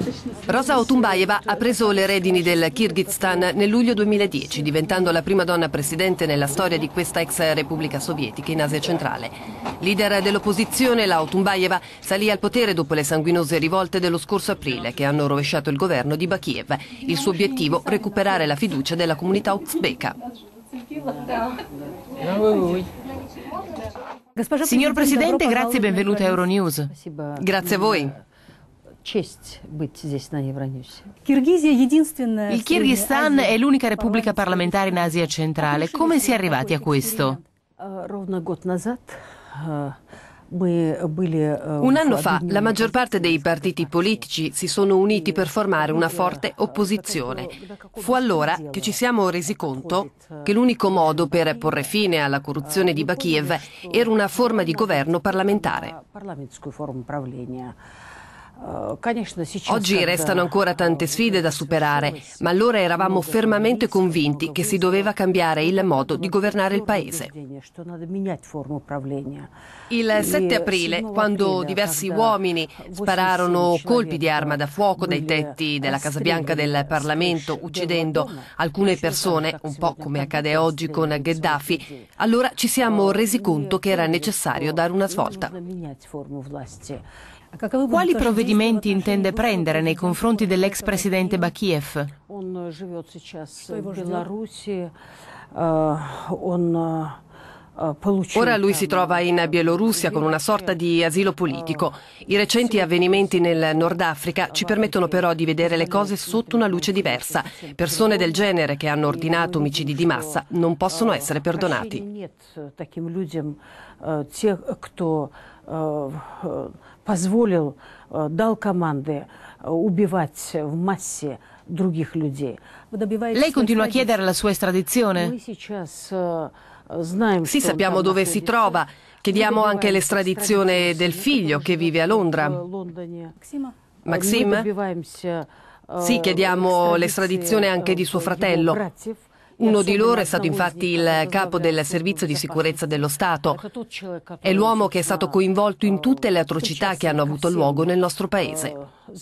Rosa Otunbayeva ha preso le redini del Kirghizistan nel luglio 2010, diventando la prima donna presidente nella storia di questa ex repubblica sovietica in Asia centrale. Leader dell'opposizione, la Otunbayeva salì al potere dopo le sanguinose rivolte dello scorso aprile che hanno rovesciato il governo di Bakiyev. Il suo obiettivo, recuperare la fiducia della comunità uzbeka. Signor Presidente, grazie e benvenuta a Euronews. Grazie a voi. Il Kirghizistan è l'unica repubblica parlamentare in Asia centrale. Come si è arrivati a questo? Un anno fa la maggior parte dei partiti politici si sono uniti per formare una forte opposizione. Fu allora che ci siamo resi conto che l'unico modo per porre fine alla corruzione di Bakiyev era una forma di governo parlamentare. Oggi restano ancora tante sfide da superare, ma allora eravamo fermamente convinti che si doveva cambiare il modo di governare il paese. Il 7 aprile, quando diversi uomini spararono colpi di arma da fuoco dai tetti della Casa Bianca del Parlamento, uccidendo alcune persone, un po' come accade oggi con Gheddafi, allora ci siamo resi conto che era necessario dare una svolta. Quali provvedimenti intende prendere nei confronti dell'ex presidente Bakiyev? Ora lui si trova in Bielorussia con una sorta di asilo politico. I recenti avvenimenti nel Nord Africa ci permettono però di vedere le cose sotto una luce diversa. Persone del genere che hanno ordinato omicidi di massa non possono essere perdonati. Lei continua a chiedere la sua estradizione? Sì, sappiamo dove si trova. Chiediamo anche l'estradizione del figlio che vive a Londra. Maxim? Sì, chiediamo l'estradizione anche di suo fratello. Uno di loro è stato infatti il capo del servizio di sicurezza dello Stato. È l'uomo che è stato coinvolto in tutte le atrocità che hanno avuto luogo nel nostro paese.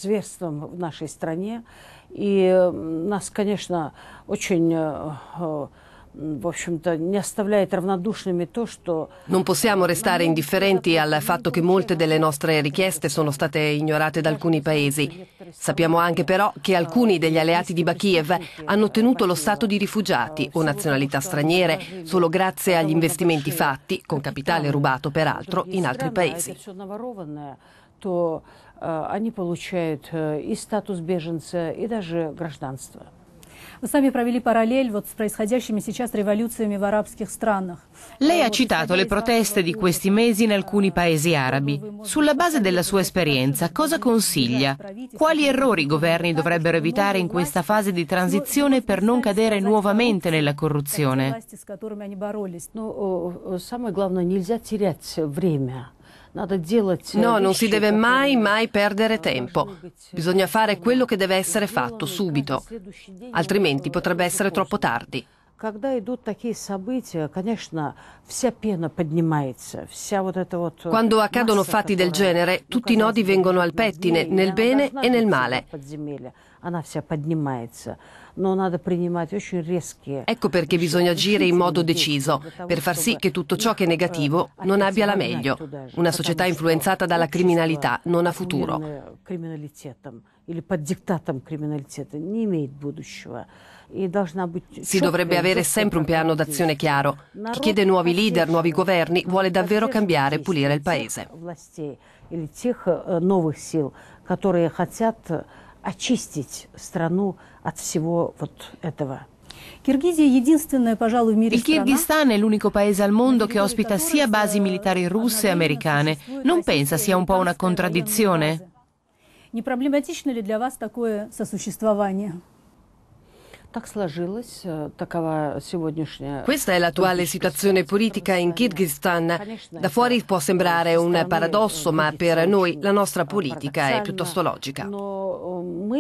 Non possiamo restare indifferenti al fatto che molte delle nostre richieste sono state ignorate da alcuni paesi. Sappiamo anche però che alcuni degli alleati di Bakiyev hanno ottenuto lo stato di rifugiati o nazionalità straniere solo grazie agli investimenti fatti, con capitale rubato peraltro, in altri paesi. Lei ha citato le proteste di questi mesi in alcuni paesi arabi. Sulla base della sua esperienza, cosa consiglia? Quali errori i governi dovrebbero evitare in questa fase di transizione per non cadere nuovamente nella corruzione? No, non si deve mai perdere tempo. Bisogna fare quello che deve essere fatto subito, altrimenti potrebbe essere troppo tardi. Quando accadono fatti del genere, tutti i nodi vengono al pettine, nel bene e nel male. Ecco perché bisogna agire in modo deciso, per far sì che tutto ciò che è negativo non abbia la meglio. Una società influenzata dalla criminalità non ha futuro. Si dovrebbe avere sempre un piano d'azione chiaro. Chi chiede nuovi leader, nuovi governi, vuole davvero cambiare e pulire il paese. Il Kirghizistan è l'unico paese al mondo che ospita sia basi militari russe e americane. Non pensa sia un po' una contraddizione? Questa è l'attuale situazione politica in Kirghizistan. Da fuori può sembrare un paradosso, ma per noi la nostra politica è piuttosto logica.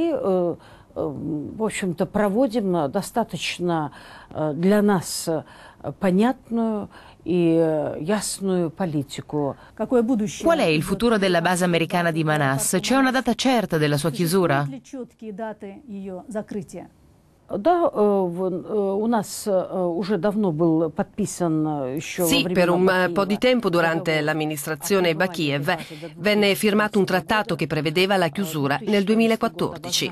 В общем-то, проводим достаточно для нас понятную и ясную политику. Qual è il futuro della base americana di Manas? C'è una data certa della sua chiusura? Да, у нас уже давно был подписан еще во Sì, времена per un Бакиева. po' di tempo durante l'amministrazione Bakiev venne firmato un trattato che prevedeva la chiusura nel 2014.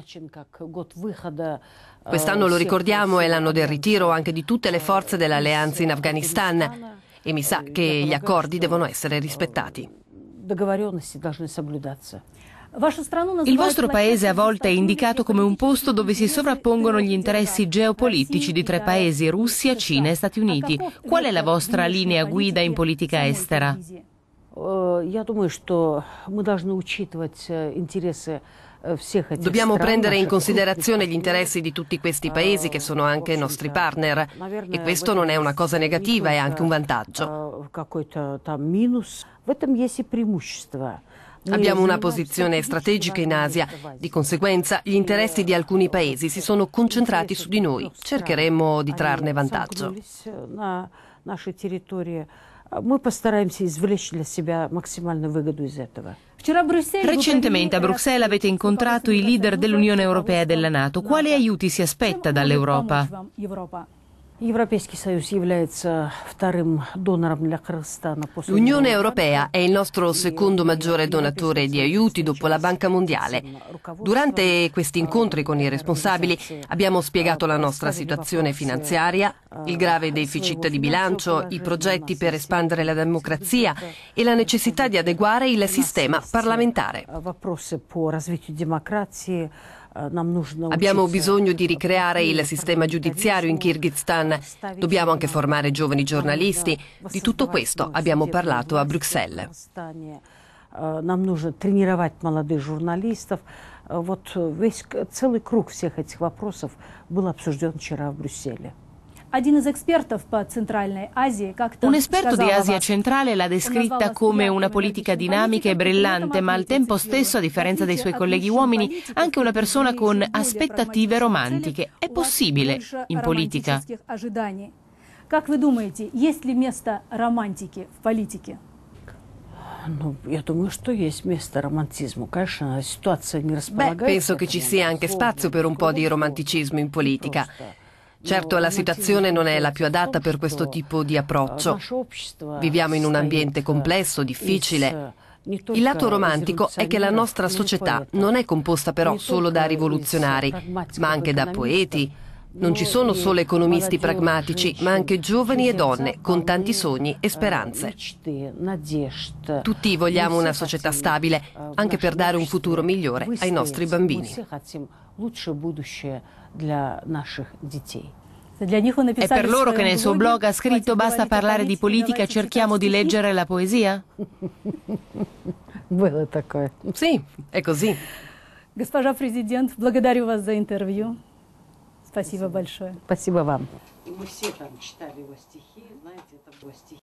Quest'anno, lo ricordiamo, è l'anno del ritiro anche di tutte le forze dell'alleanza in Afghanistan e mi sa che gli accordi devono essere rispettati. Договоренности должны соблюдаться. Il vostro paese a volte è indicato come un posto dove si sovrappongono gli interessi geopolitici di tre paesi, Russia, Cina e Stati Uniti. Qual è la vostra linea guida in politica estera? Я думаю, что мы должны учитывать интересы всех этих Dobbiamo стран, prendere in наших considerazione gli крупных interessi di tutti questi paesi che sono anche nostri partner e questo non è una cosa negativa, è anche un vantaggio. Какой-то там минус. В этом есть и преимущество. Abbiamo una posizione strategica in Asia, di conseguenza gli interessi di alcuni paesi si sono concentrati su di noi, cercheremo di trarne vantaggio. На нашей территории. Мы постараемся извлечь для себя максимальную выгоду из этого. Recentemente a Bruxelles avete incontrato i leader dell'Unione Europea e della NATO. Quali aiuti si aspetta dall'Europa? Европейский Союз является вторым донором для Кыргызстана после L'Unione Europea è il nostro secondo maggiore donatore di aiuti dopo la Banca Mondiale. Durante questi incontri con i responsabili abbiamo spiegato la nostra situazione finanziaria, il grave deficit di bilancio, i progetti per espandere la democrazia e la necessità di adeguare il sistema parlamentare. Вопросы по развитию демократии. Abbiamo bisogno di ricreare il sistema giudiziario in Kirghizistan. Dobbiamo anche formare giovani giornalisti. Di tutto questo abbiamo parlato a Bruxelles. Нам нужно тренировать молодых журналистов. Вот весь целый круг всех этих вопросов был обсужден вчера в Брюсселе. Un esperto di Asia centrale l'ha descritta come una politica dinamica e brillante, ma al tempo stesso, a differenza dei suoi colleghi uomini, anche una persona con aspettative romantiche. È possibile in politica? Как вы думаете, есть ли место романтики в политике? Ну, я думаю, что есть место романтизму. Конечно, ситуация не располагает. Penso che ci sia anche spazio per un po' di romanticismo in politica. Certo, la situazione non è la più adatta per questo tipo di approccio. Viviamo in un ambiente complesso, difficile. Il lato romantico è che la nostra società non è composta però solo da rivoluzionari, ma anche da poeti. Non ci sono solo economisti pragmatici, ma anche giovani e donne con tanti sogni e speranze. Tutti vogliamo una società stabile, anche per dare un futuro migliore ai nostri bambini. È per loro che nel suo blog ha scritto «Basta parlare di politica, cerchiamo di leggere la poesia»? Sì, è così. Госпожа президент, благодарю вас за интервью. Спасибо большое. Спасибо вам. И мы все там читали его стихи, знаете, это было стихи.